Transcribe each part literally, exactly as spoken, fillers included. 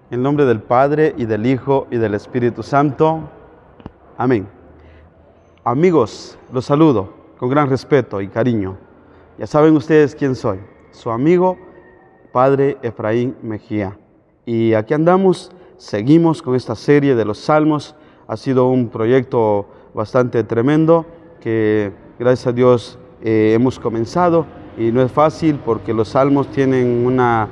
En el nombre del Padre, y del Hijo, y del Espíritu Santo. Amén. Amigos, los saludo con gran respeto y cariño. Ya saben ustedes quién soy, su amigo, Padre Efraín Mejía. Y aquí andamos, seguimos con esta serie de los Salmos. Ha sido un proyecto bastante tremendo que, gracias a Dios, eh, hemos comenzado. Y no es fácil porque los Salmos tienen una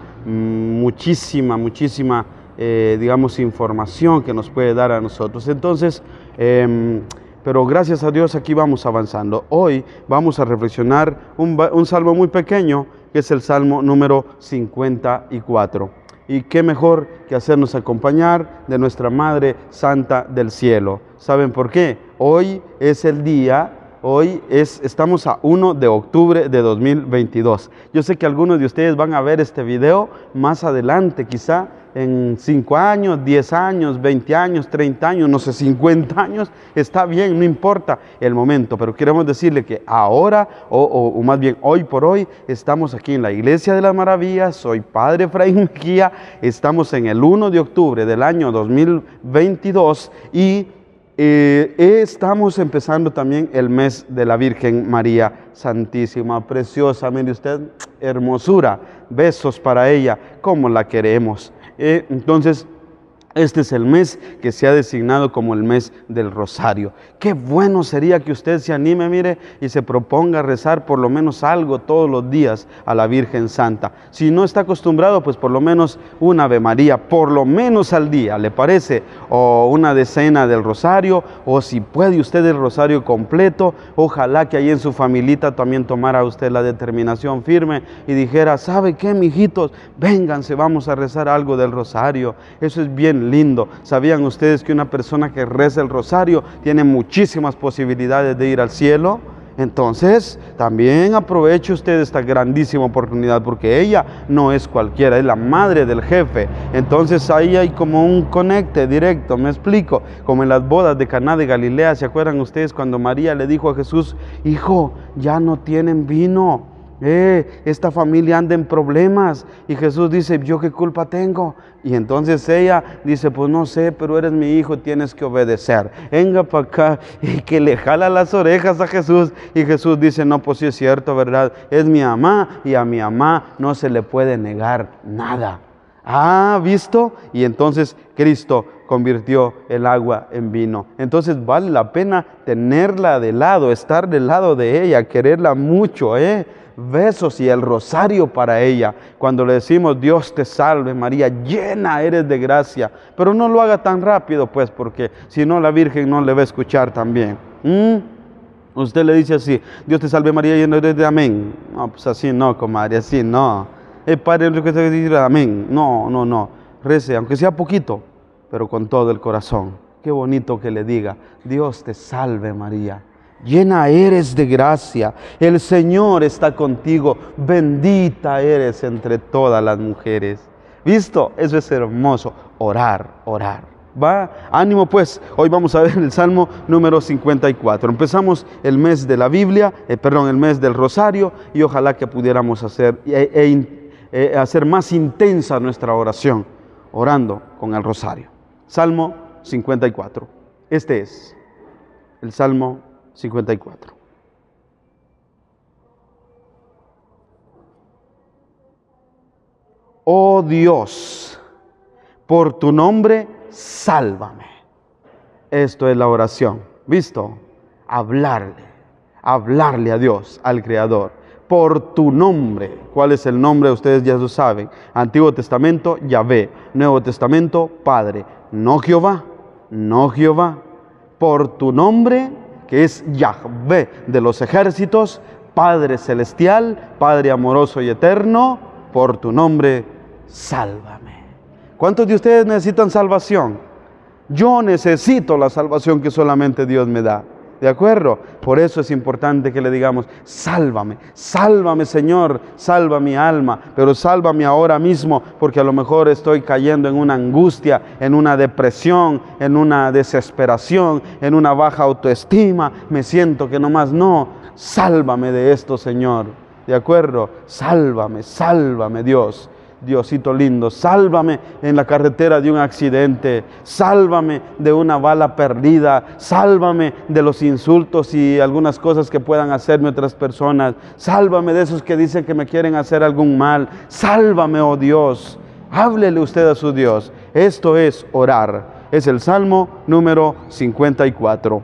muchísima, muchísima Eh, digamos, información que nos puede dar a nosotros. Entonces, eh, pero gracias a Dios aquí vamos avanzando. Hoy vamos a reflexionar un, un salmo muy pequeño, que es el Salmo número cincuenta y cuatro. Y qué mejor que hacernos acompañar de nuestra Madre Santa del Cielo. ¿Saben por qué? Hoy es el día... Hoy es, estamos a primero de octubre de dos mil veintidós. Yo sé que algunos de ustedes van a ver este video más adelante, quizá en cinco años, diez años, veinte años, treinta años, no sé, cincuenta años. Está bien, no importa el momento, pero queremos decirle que ahora, o, o, o más bien hoy por hoy, estamos aquí en la Iglesia de las Maravillas. Soy Padre Efraín Mejía, estamos en el primero de octubre del año dos mil veintidós y Eh, estamos empezando también el mes de la Virgen María Santísima, preciosa, mire usted, hermosura, besos para ella, como la queremos. Eh, entonces, este es el mes que se ha designado como el mes del Rosario. Qué bueno sería que usted se anime, mire, y se proponga rezar por lo menos algo todos los días a la Virgen Santa. Si no está acostumbrado, pues por lo menos una Ave María, por lo menos al día, ¿le parece? O una decena del Rosario, o si puede usted el Rosario completo. Ojalá que ahí en su familita también tomara usted la determinación firme y dijera, ¿sabe qué, mijitos? Vénganse, vamos a rezar algo del Rosario. Eso es bien lindo. ¿Sabían ustedes que una persona que reza el Rosario tiene muchísimas posibilidades de ir al cielo? Entonces, también aproveche usted esta grandísima oportunidad, porque ella no es cualquiera, es la madre del jefe. Entonces ahí hay como un conecte directo, me explico, como en las bodas de Caná de Galilea. ¿Se acuerdan ustedes cuando María le dijo a Jesús, hijo, ya no tienen vino? Eh, esta familia anda en problemas. Y Jesús dice, ¿yo qué culpa tengo? Y entonces ella dice, pues no sé, pero eres mi hijo, tienes que obedecer. Venga para acá, y que le jala las orejas a Jesús. Y Jesús dice, no, pues sí es cierto, ¿verdad? Es mi mamá, y a mi mamá no se le puede negar nada. Ah, ¿visto? Y entonces Cristo convirtió el agua en vino. Entonces vale la pena tenerla de lado, estar del lado de ella, quererla mucho, ¿eh? Besos y el rosario para ella. Cuando le decimos, Dios te salve María, llena eres de gracia. Pero no lo haga tan rápido, pues, porque si no la Virgen no le va a escuchar también. ¿Mm? Usted le dice así, Dios te salve María, llena eres de amén. No, pues así no, comadre, así no. El Padre que te dice amén. No, no, no. Rece, aunque sea poquito, pero con todo el corazón. Qué bonito que le diga, Dios te salve María, llena eres de gracia, el Señor está contigo, bendita eres entre todas las mujeres. ¿Visto? Eso es hermoso, orar, orar. ¿Va? Ánimo pues, hoy vamos a ver el Salmo número cincuenta y cuatro. Empezamos el mes de la Biblia, eh, perdón, el mes del Rosario, y ojalá que pudiéramos hacer, eh, eh, eh, hacer más intensa nuestra oración, orando con el Rosario. Salmo cincuenta y cuatro. Este es el Salmo cincuenta y cuatro. Oh Dios, por tu nombre, sálvame. Esto es la oración. ¿Visto? Hablarle, hablarle a Dios, al Creador. Por tu nombre. ¿Cuál es el nombre? Ustedes ya lo saben. Antiguo Testamento, Yahvé. Nuevo Testamento, Padre. No Jehová, no Jehová. Por tu nombre, que es Yahvé de los ejércitos, Padre celestial, Padre amoroso y eterno, por tu nombre, sálvame. ¿Cuántos de ustedes necesitan salvación? Yo necesito la salvación que solamente Dios me da. ¿De acuerdo? Por eso es importante que le digamos, sálvame, sálvame Señor, salva mi alma, pero sálvame ahora mismo, porque a lo mejor estoy cayendo en una angustia, en una depresión, en una desesperación, en una baja autoestima, me siento que nomás no, sálvame de esto Señor. ¿De acuerdo? Sálvame, sálvame Dios. Diosito lindo, sálvame en la carretera de un accidente, sálvame de una bala perdida, sálvame de los insultos y algunas cosas que puedan hacerme otras personas, sálvame de esos que dicen que me quieren hacer algún mal, sálvame, oh Dios. Háblele usted a su Dios. Esto es orar. Es el Salmo número cincuenta y cuatro.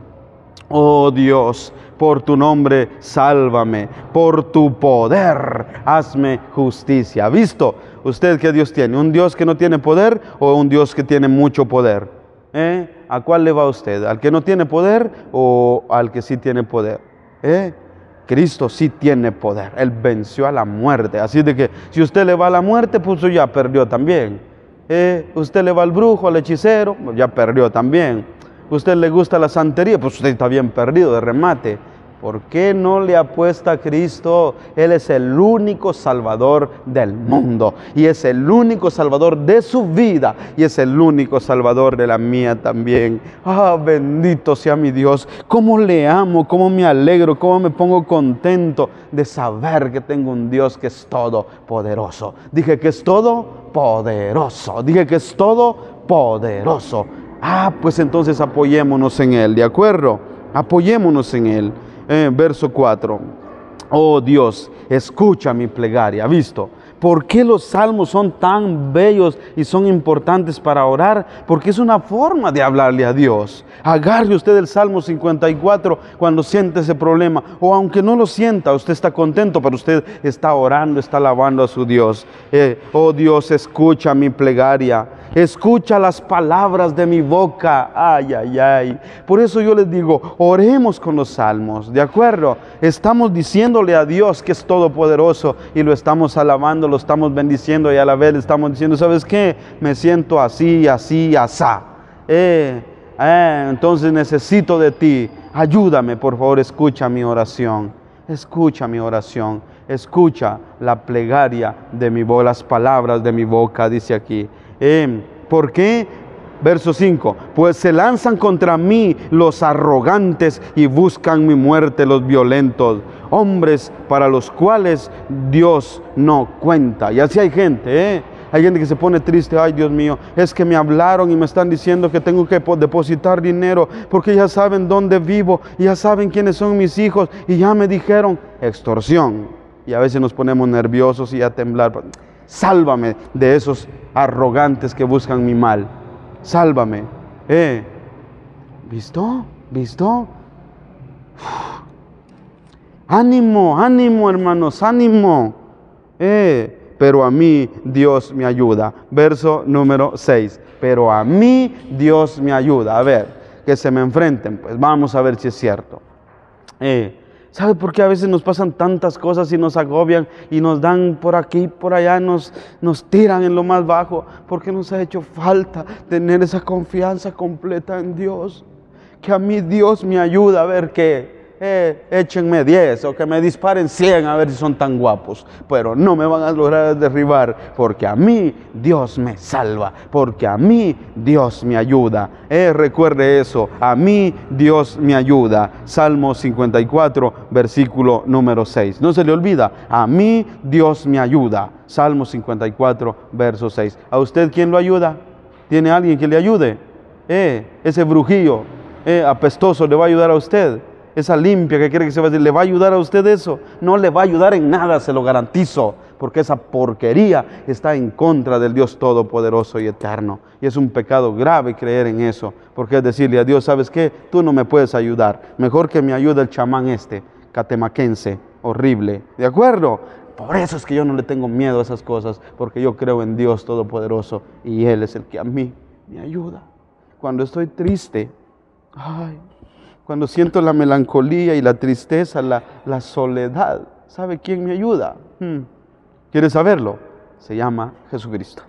Oh Dios, por tu nombre, sálvame, por tu poder, hazme justicia. ¿Ha visto usted qué Dios tiene? ¿Un Dios que no tiene poder o un Dios que tiene mucho poder? ¿Eh? ¿A cuál le va usted? ¿Al que no tiene poder o al que sí tiene poder? ¿Eh? Cristo sí tiene poder. Él venció a la muerte. Así de que si usted le va a la muerte, pues ya perdió también. ¿Eh? Usted le va al brujo, al hechicero, ya perdió también. Usted le gusta la santería, pues usted está bien perdido de remate. ¿Por qué no le apuesta a Cristo? Él es el único salvador del mundo y es el único salvador de su vida y es el único salvador de la mía también. Ah, bendito sea mi Dios. Cómo le amo, cómo me alegro, cómo me pongo contento de saber que tengo un Dios que es todopoderoso. Dije que es todopoderoso. Dije que es todopoderoso. Ah, pues entonces apoyémonos en Él, ¿de acuerdo? Apoyémonos en Él. Eh, verso cuatro. Oh Dios, escucha mi plegaria. ¿Visto? ¿Por qué los salmos son tan bellos y son importantes para orar? Porque es una forma de hablarle a Dios. Agarre usted el Salmo cincuenta y cuatro cuando siente ese problema. O aunque no lo sienta, usted está contento, pero usted está orando, está alabando a su Dios. Eh, oh Dios, escucha mi plegaria. Escucha las palabras de mi boca. Ay, ay, ay. Por eso yo les digo, oremos con los salmos, ¿de acuerdo? Estamos diciéndole a Dios que es todopoderoso y lo estamos alabando, lo estamos bendiciendo y a la vez le estamos diciendo, ¿sabes qué? Me siento así, así, asá. Eh, eh, entonces necesito de ti. Ayúdame, por favor, escucha mi oración. Escucha mi oración. Escucha la plegaria de mi boca, las palabras de mi boca, dice aquí. Eh, ¿Por qué? Verso cinco. Pues se lanzan contra mí los arrogantes y buscan mi muerte los violentos, hombres para los cuales Dios no cuenta. Y así hay gente, ¿eh? Hay gente que se pone triste. Ay, Dios mío, es que me hablaron y me están diciendo que tengo que depositar dinero porque ya saben dónde vivo, y ya saben quiénes son mis hijos y ya me dijeron extorsión. Y a veces nos ponemos nerviosos y a temblar. Sálvame de esos arrogantes que buscan mi mal. Sálvame. Eh, ¿Visto? ¿Visto? Uf. Ánimo, ánimo, hermanos, ánimo. Eh, pero a mí Dios me ayuda. Verso número seis. Pero a mí Dios me ayuda. A ver, que se me enfrenten, pues vamos a ver si es cierto. Eh, ¿Sabe por qué a veces nos pasan tantas cosas y nos agobian y nos dan por aquí, por allá, nos, nos tiran en lo más bajo? Porque nos ha hecho falta tener esa confianza completa en Dios. Que a mí Dios me ayuda a ver que eh, échenme diez o que me disparen cien a ver si son tan guapos. Pero no me van a lograr derribar porque a mí Dios me salva, porque a mí Dios me ayuda. Eh, recuerde eso, a mí Dios me ayuda. Salmo cincuenta y cuatro, versículo número seis. No se le olvida, a mí Dios me ayuda. Salmo cincuenta y cuatro, verso seis. ¿A usted quién lo ayuda? ¿Tiene alguien que le ayude? Eh, ese brujillo eh, apestoso le va a ayudar a usted. Esa limpia que quiere que se vaya, ¿le va a ayudar a usted eso? No le va a ayudar en nada, se lo garantizo, porque esa porquería está en contra del Dios Todopoderoso y Eterno. Y es un pecado grave creer en eso, porque es decirle a Dios, ¿sabes qué? Tú no me puedes ayudar, mejor que me ayude el chamán este, catemaquense, horrible, ¿de acuerdo? Por eso es que yo no le tengo miedo a esas cosas, porque yo creo en Dios Todopoderoso y Él es el que a mí me ayuda. Cuando estoy triste, ay, cuando siento la melancolía y la tristeza, la, la soledad, ¿sabe quién me ayuda? Hmm. ¿Quiere saberlo? Se llama Jesucristo.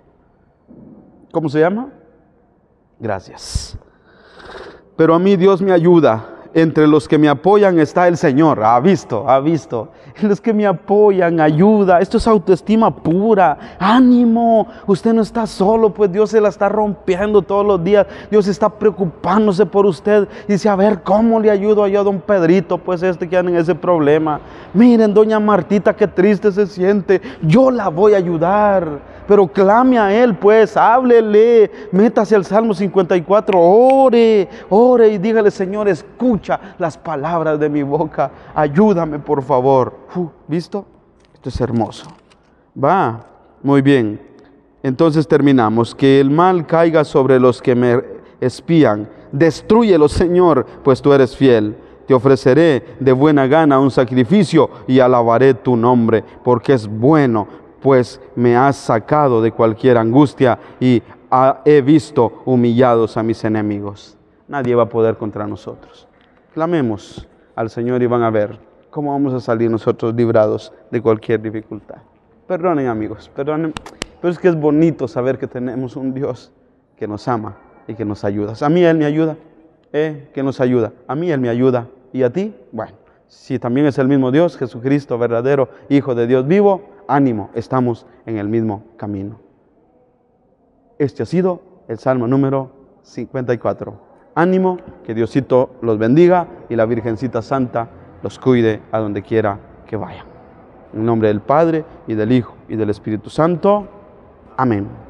¿Cómo se llama? Gracias. Pero a mí Dios me ayuda. entre los que me apoyan está el Señor. Ha visto, ha visto. Los que me apoyan, ayuda. Esto es autoestima pura. Ánimo. Usted no está solo, pues Dios se la está rompiendo todos los días. Dios está preocupándose por usted. Dice, a ver, ¿cómo le ayudo yo a don Pedrito? Pues este que anda en ese problema. Miren, doña Martita, qué triste se siente. Yo la voy a ayudar. Pero clame a Él, pues, háblele, métase al Salmo cincuenta y cuatro, ore, ore y dígale, Señor, escucha las palabras de mi boca, ayúdame por favor. Uh, ¿Visto? Esto es hermoso. Va, muy bien. Entonces terminamos, que el mal caiga sobre los que me espían, destrúyelo, Señor, pues tú eres fiel. Te ofreceré de buena gana un sacrificio y alabaré tu nombre, porque es bueno, pues me has sacado de cualquier angustia y ha, he visto humillados a mis enemigos. Nadie va a poder contra nosotros. Clamemos al Señor y van a ver cómo vamos a salir nosotros librados de cualquier dificultad. Perdonen, amigos, perdonen, pero es que es bonito saber que tenemos un Dios que nos ama y que nos ayuda. A mí Él me ayuda, ¿eh? que nos ayuda. A mí Él me ayuda. ¿Y a ti? Bueno, si también es el mismo Dios, Jesucristo, verdadero Hijo de Dios vivo, ánimo, estamos en el mismo camino. Este ha sido el Salmo número cincuenta y cuatro. Ánimo, que Diosito los bendiga y la Virgencita Santa los cuide a donde quiera que vayan. En nombre del Padre, y del Hijo, y del Espíritu Santo. Amén.